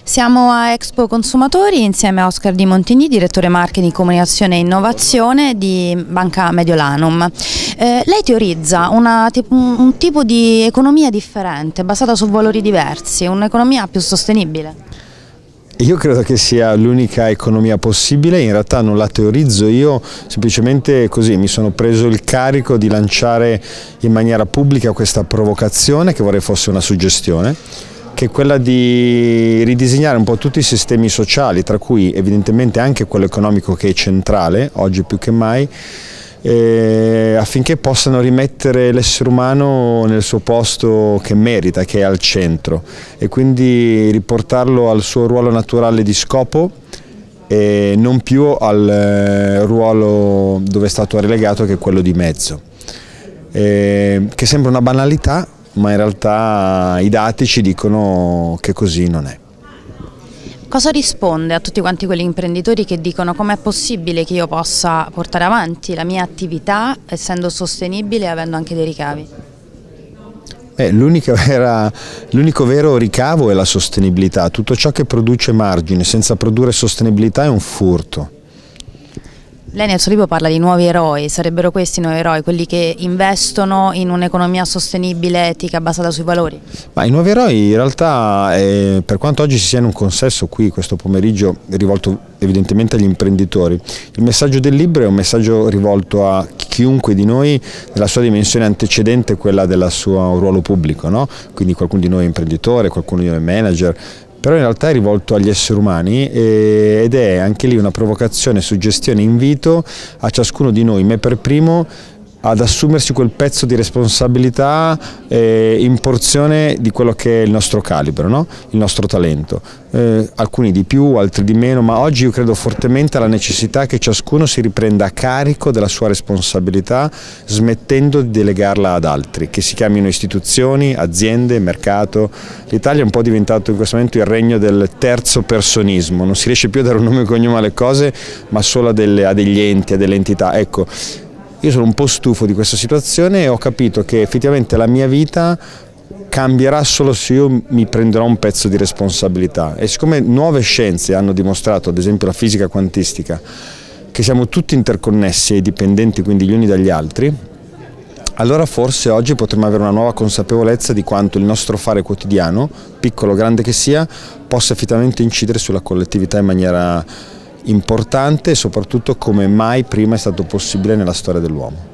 Siamo a Expo Consumatori insieme a Oscar Di Montigny, direttore marketing, comunicazione e innovazione di Banca Mediolanum. Lei teorizza un tipo di economia differente, basata su valori diversi, un'economia più sostenibile. Io credo che sia l'unica economia possibile, in realtà non la teorizzo io, semplicemente così mi sono preso il carico di lanciare in maniera pubblica questa provocazione, che vorrei fosse una suggestione, che è quella di ridisegnare un po' tutti i sistemi sociali, tra cui evidentemente anche quello economico, che è centrale, oggi più che mai, affinché possano rimettere l'essere umano nel suo posto che merita, che è al centro, e quindi riportarlo al suo ruolo naturale di scopo e non più al ruolo dove è stato relegato, che è quello di mezzo, che sembra una banalità, ma in realtà i dati ci dicono che così non è. Cosa risponde a tutti quanti quegli imprenditori che dicono: com'è possibile che io possa portare avanti la mia attività essendo sostenibile e avendo anche dei ricavi? L'unico vero ricavo è la sostenibilità. Tutto ciò che produce margine senza produrre sostenibilità è un furto. Lei nel suo libro parla di nuovi eroi, sarebbero questi i nuovi eroi, quelli che investono in un'economia sostenibile, etica, basata sui valori? Ma i nuovi eroi in realtà, per quanto oggi si sia in un consesso qui questo pomeriggio rivolto evidentemente agli imprenditori, il messaggio del libro è un messaggio rivolto a chiunque di noi nella sua dimensione antecedente, quella del suo ruolo pubblico, no? Quindi qualcuno di noi è imprenditore, qualcuno di noi è manager, però in realtà è rivolto agli esseri umani ed è anche lì una provocazione, suggestione, invito a ciascuno di noi, me per primo, ad assumersi quel pezzo di responsabilità in porzione di quello che è il nostro calibro, no? Il nostro talento. Alcuni di più, altri di meno, ma oggi io credo fortemente alla necessità che ciascuno si riprenda a carico della sua responsabilità, smettendo di delegarla ad altri, che si chiamino istituzioni, aziende, mercato. L'Italia è un po' diventato in questo momento il regno del terzo personismo, non si riesce più a dare un nome e cognome alle cose, ma solo a degli enti, a delle entità. Ecco, io sono un po' stufo di questa situazione e ho capito che effettivamente la mia vita cambierà solo se io mi prenderò un pezzo di responsabilità, e siccome nuove scienze hanno dimostrato, ad esempio la fisica quantistica, che siamo tutti interconnessi e dipendenti quindi gli uni dagli altri, allora forse oggi potremo avere una nuova consapevolezza di quanto il nostro fare quotidiano, piccolo o grande che sia, possa effettivamente incidere sulla collettività in maniera importante e soprattutto come mai prima è stato possibile nella storia dell'uomo.